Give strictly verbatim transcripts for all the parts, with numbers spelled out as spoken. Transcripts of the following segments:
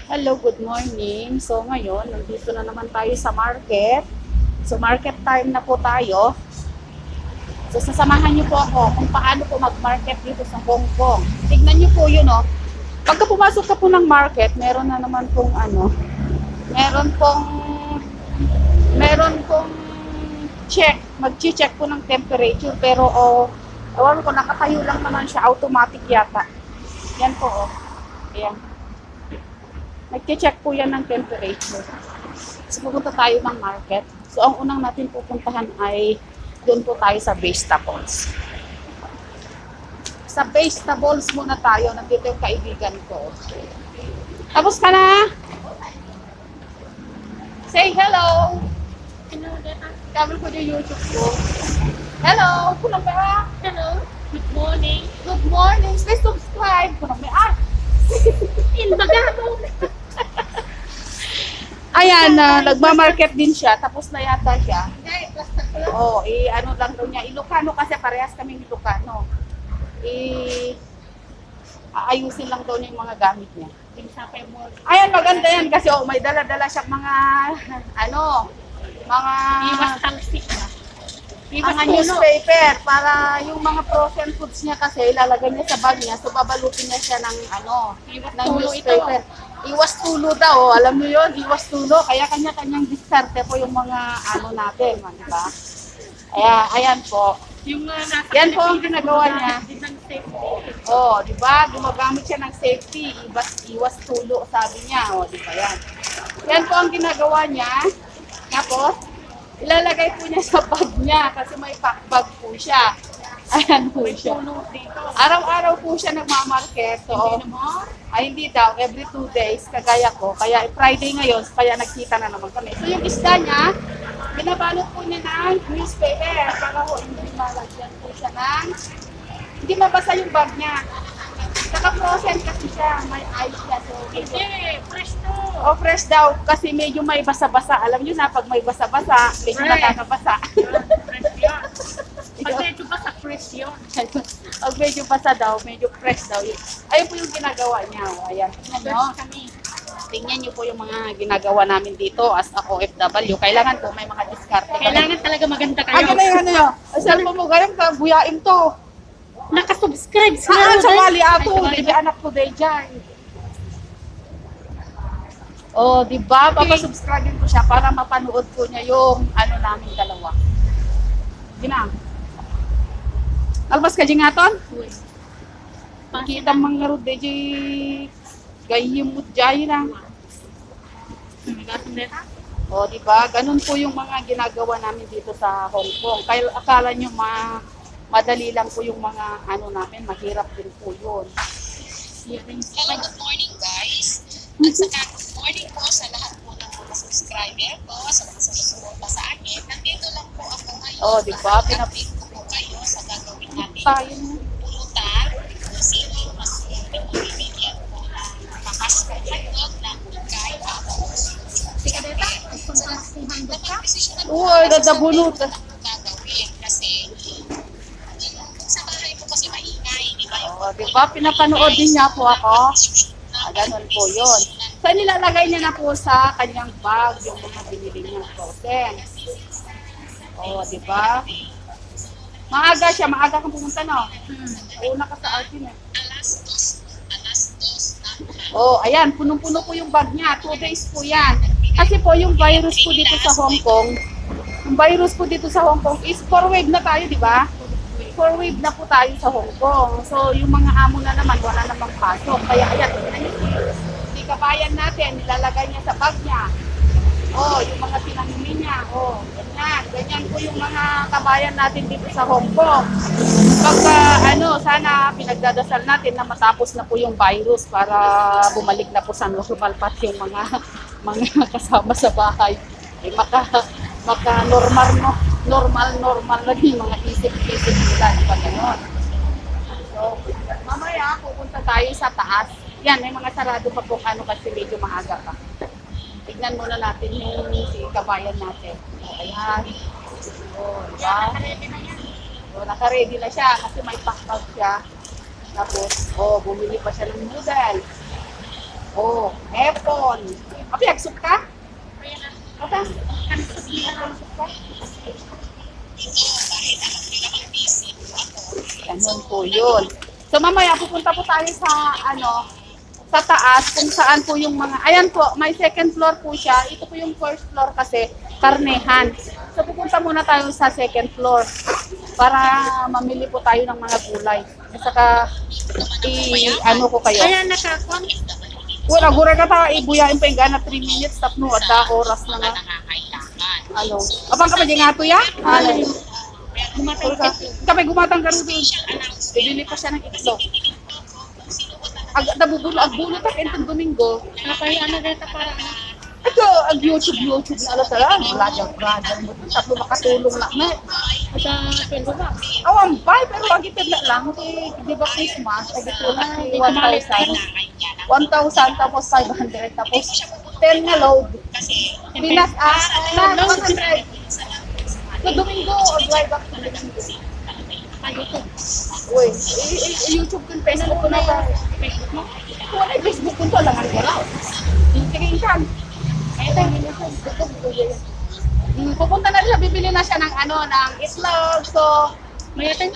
Hello, good morning. So ngayon, nandito na naman tayo sa market. So market time na po tayo. So sasamahan niyo po ako kung paano po mag-market dito sa Hong Kong. Tignan niyo po yun, oh. Pagka pumasok ka po ng market, meron na naman pong ano, meron pong, meron pong check. Mag-check po ng temperature. Pero, oh, ewan ko, nakatayo lang naman siya. Automatic yata. Yan po, oh. Ayan. Nag-check po yan ng temperature. So, pupunta tayo ng market. So, ang unang natin pupuntahan ay doon po tayo sa vegetables. Sa vegetables muna tayo. Nandito yung kaibigan ko. Tapos ka na? Say hello! Hello, Deta. Kami po yung YouTube ko. Hello! Punong ba? Hello. Good morning. Good morning! Please subscribe! Punong ba? Ah! Inbagabong. Ayan, uh, nagmamarket din siya. Tapos na yata siya. Hindi, plastic ko lang. Oo, oh, eh, ano lang daw niya. Ilocano kasi parehas kaming Ilocano. Eh, aayusin lang daw niya yung mga gamit niya. Pinsapay mo. Ayan, maganda yan kasi oh, may dala-dala siyang mga, ano, mga, Iwas talsik na. mga newspaper para yung mga frozen foods niya kasi ilalagay niya sa bag niya. So, babalutin niya siya ng, ano, Iwas ng tulo newspaper. Iwas tulo daw, oh. Alam mo yun, iwas tulo. Kaya kanya-kanyang diskarte po yung mga, ano natin, di ba? Kaya, ayan po. Yung uh, nasa Yan po ang ginagawa niya. Din ng safety. Oh, di ba? Gumagamit siya ng safety, iwas, iwas tulo, sabi niya. Oh, di ba yan? Yan po ang ginagawa niya. Tapos, ilalagay po niya sa bag niya kasi may pack bag po siya. Ayan po siya. Tulo dito. Araw-araw po siya nagmamarket. So, Hindi naman. ay hindi daw, every two days, kagaya ko. Kaya Friday ngayon, kaya nagkita na naman kami. So, yung isda niya, binabalot po niya ng newspaper para ho hindi malagyan po siya ng, hindi mabasa yung bag niya. Saka frozen kasi siya, may ice siya. So, Hindi, fresh to. oh, fresh daw kasi medyo may basa-basa. Alam niyo na, pag may basa-basa, medyo Fresh. nakakabasa. Fresh yun. Pag medyo ba sa fresh yun? Pag medyo basa daw, medyo fresh daw. Yun. Ayun po yung ginagawa niya. O, ayan. Tingnan niyo. Fresh kami. Tingnan niyo po yung mga ginagawa namin dito as a O F W. Kailangan po may mga diskarte. Kailangan talaga maganda kayo. Ano na yung ano yun? Ang cellphone mo ganyan ka, buyain to. Nakasubscribe sila. Saan sa Rodan. wali ato? Ay, sa wali. Hindi anak ko day dyan. Oh, di ba? Papasubscribe ko siya para mapanood ko niya yung ano namin dalawa. Ginang. Albas ka jingaton? Uy. Kita mga rude di gayimut jay na. Nagasin Deta. O, di ba? Ganun po yung mga ginagawa namin dito sa Hong Kong. Kaya akala nyo ma madali lang po yung mga ano namin, mahirap din po yun. Hearing Hello, good morning guys. At saka good morning po sa lahat po ng mga subscriber ko, sa mga sumusuporta sa akin. Nandito lang po ako ngayon. Oh, di ba? para Pinap- update ko po kayo sa gagawin natin Tayo. pulutan kung sino yung mas pinabibigyan ko ng makasya hotdog ng Bulgay Apos. Sige, Deta. Kung pangasihan ka. Nag-decision na po Uy, ako sa dadabunot. sarili ko kung gagawin kasi yung sa bahay ko kasi maingay, di ba? O, di ba? Pinapanood din niya po ako. Ah, ganun po yun. So, nilalagay niya na po sa kanyang bag yung mga binili niyang frozen. O, di ba? Maaga siya, maaga kang pumunta, no? Hmm. Una ka sa akin, eh. Alas dos, alas dos na Oh, ayan, punong-puno po yung bag niya. Two days po yan. Kasi po yung virus po dito sa Hong Kong, yung virus po dito sa Hong Kong is four wave na tayo, di ba? Four wave na po tayo sa Hong Kong. So, yung mga amo na naman, wala namang pasok. Kaya, ayan, tingnan niyo si, si kabayan natin, nilalagay niya sa bag niya. Oh, yung mga pinamili niya. Oh, ganyan. Ganyan po yung mga kabayan natin dito sa Hong Kong. Pagka, ano, sana pinagdadasal natin na matapos na po yung virus para bumalik na po sa normal path yung mga mga kasama sa bahay. Eh, maka, maka normal, no, normal, normal lang yung mga isip-isip nila. Di ba ganon? So, mamaya pupunta tayo sa taas. Yan, may mga sarado pa po ano kasi medyo maaga pa. Tignan muna natin yung si kabayan natin. Ayan. Oh, diba? Ready na yan. So, naka-ready na siya kasi may pack-bag siya. Tapos, oh, bumili pa siya ng noodle. Oh, epo. hapon. Api, agsok ka? Kaya na, Ata? kansot niya. Agsok ka? Ito, kahit alam nyo naman busy po ako. Ganun po yun. So mamaya pupunta po tayo sa ano, sa taas kung saan po yung mga, ayan po, may second floor po siya. Ito po yung first floor kasi, karnehan. So pupunta muna tayo sa second floor para mamili po tayo ng mga gulay. At saka, i, ano ko kayo. Kaya nakakwang. Wala, gura ka tayo, ibuyain pa yung gana three minutes, tapno, at da oras na nga. Nangangailangan. Alo. Abang ka pa dyan nga to ya? Alo. Gumatay Ka, kapag gumatang ka rin doon. Special announcement. Bibili pa siya ng itlog. Titingin po kung sino po talaga Ag, nabubulo, agbulo ta, entong Domingo. Nakay ano dito para Ito, ang YouTube, YouTube na alam talaga. Wala dyan, brother mo. Tatlo makatulong lang na. sa sweldo ba? Awang bay, pero agitid na lang. Eh, di ba Christmas? Agitid na si one thousand. one thousand, tapos five hundred, tapos ten na load. kasi Pinas, ah, na, load. one hundred. So, Domingo, o drive back to Domingo. Ay, ito. Uy, i- i- YouTube ko, Facebook ko na ba? Facebook mo? Kung ano yung Facebook ko, alam ko lang. Tingin ka. Ito, Hmm, pupunta na siya, bibili na siya ng ano, ng itlog. So, May atin?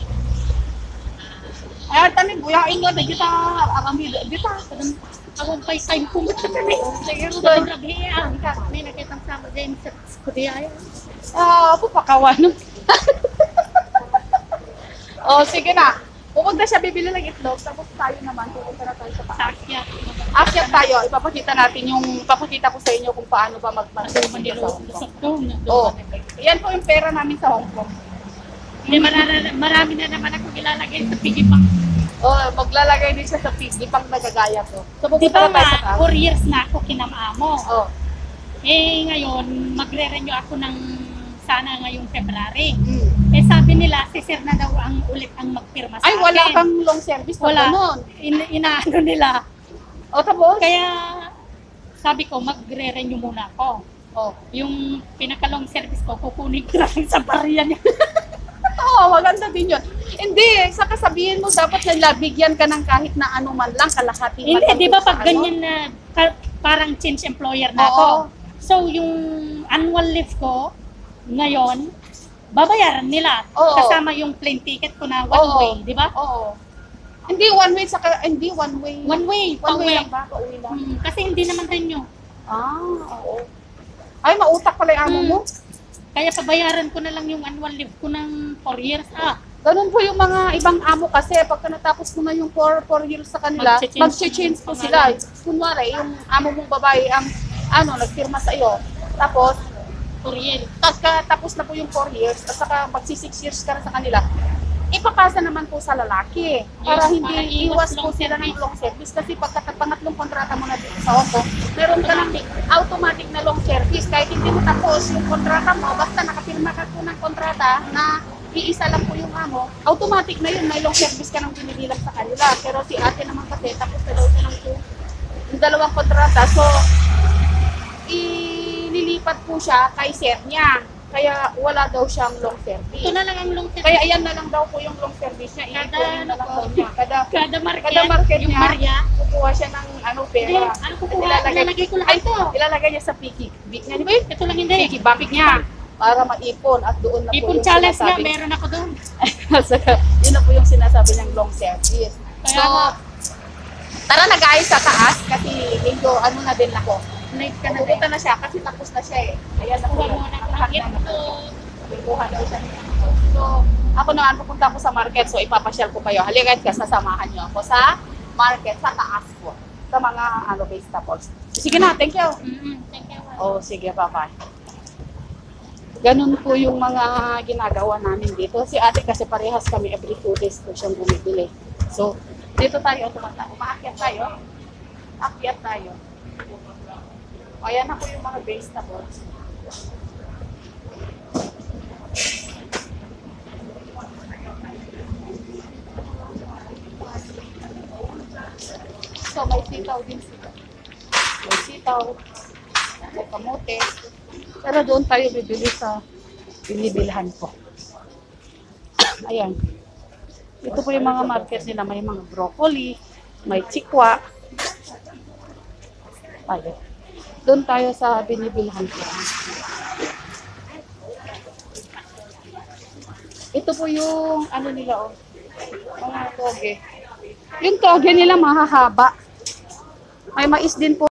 ay, tanin, buyain mo, na kita, arami, kita. Ako pa time kung Sige, Doon doon. rabi ang may nakitang sama din sa skudiya. Ah, pupakawan. Oh, sige na. Pupunta siya, bibili ng itlog, tapos tayo naman, pupunta na tayo sa taas. Sakya. Akyat tayo, ipapakita natin yung, ipapakita ko sa inyo kung paano ba mag-manage Manilo sa Hong Kong. sa Kong. Oh, yan po yung pera namin sa Hong Kong. Hindi marami, marami na naman ako ilalagay sa piggy bank. Oh, maglalagay din siya sa piggy pang nagagaya ko. So, Di pupunta ba na tayo sa nga, taas. four years na ako kinamamo. Oh. Eh ngayon, magre-renew ako ng sana ngayong February. Mm. Eh sabi nila, si Sir na daw ang ulit ang magpirma sa Ay, wala akin. kang long service na Wala. ganun. In, inaano nila. O, tapos? Kaya sabi ko, magre-renew muna ako. Oh. Yung pinaka-long service ko, kukunin ko lang sa barya niya. Oo, maganda din yun. Hindi, sa kasabihin mo, dapat nila bigyan ka ng kahit na ano man lang, kalahati man Hindi, lang di ba sa pag ano. ganyan na ka- parang change employer na Oo. ako. So yung annual leave ko ngayon, babayaran nila. Oo. Kasama yung plane ticket ko na one Oo. way, di ba? Oo. Hindi one way, saka, hindi one way. One way, One way pauwi. lang ba? Pauwi lang. Hmm, kasi hindi naman renew. Ah, oo. Ay, mautak pala yung amo Hmm. mo. Kaya pabayaran ko na lang yung annual leave ko ng four years. Ah, Ganun po yung mga ibang amo kasi pagka natapos mo na yung four years sa kanila, Mag-change mag-change po ng sila. Kunwari, yung amo mong babae ang ano, nagpirma sa iyo. Tapos, four years. pagka tapos na po yung four years, at saka magsi six years ka na sa kanila, ipapasa naman po sa lalaki para Yes, hindi para iwas iwas po long sila ng service. long service kasi pagka pangatlong kontrata mo na dito sa Hong Kong, meron ka ng automatic na long service kahit hindi mo tapos yung kontrata mo, basta nakapirma ka po ng kontrata na iisa lang po yung amo, automatic na yun, may long service ka nang binibilang sa kanila. Pero si ate naman kasi, tapos na daw siya ng two, yung dalawang kontrata, so ililipat po siya kay sir niya. Kaya wala daw siyang long service. Ito na lang ang long service. Kaya ayan na lang daw po yung long service niya. Kada I-ipunin na lang ano daw po. niya. Kada, Kada market, kada market yung niya, Maria. kukuha siya ng ano, Hindi, pera. ano kukuha? Ilalagay- Ilalagay ko Ay, lahat ito. ilalagay niya sa piggy bank niya. Di ba yun? Ito lang hindi. Piggy bank niya. Para maipon at doon na po Ipon yung challenge nga, sinasabi. meron ako doon. Saka, yun na po yung sinasabi niyang long service. Kaya So, nga, tara na guys sa taas kasi medyo ano na din ako. late ka na din. Pupunta na siya kasi tapos na siya eh. Ayan na po Kuha yun. muna ako ng Nakahanda na ito. po. Kuha daw siya. So, ako naman pupunta ako sa market so ipapasyal ko kayo. Halika guys, sasamahan niyo ako sa market sa taas po. Sa mga ano vegetables. Sige na, thank you. Mm-hmm. Thank you. Oh, sige, bye-bye. Ganun po yung mga ginagawa namin dito. Si ate kasi parehas kami every two days po siyang bumibili. So, dito tayo tumata. Umaakyat tayo. Akyat tayo. O, ayan na po yung mga vegetables. So, may sitaw din sila. May sitaw. May kamote. Pero doon tayo bibili sa binibilhan ko. Ayan. Ito po yung mga market nila. May mga broccoli, may chikwa, tayo. Doon tayo sa binibilhan ko. Ito po yung ano nila oh. Mga toge. Yung toge nila mahahaba. May mais din po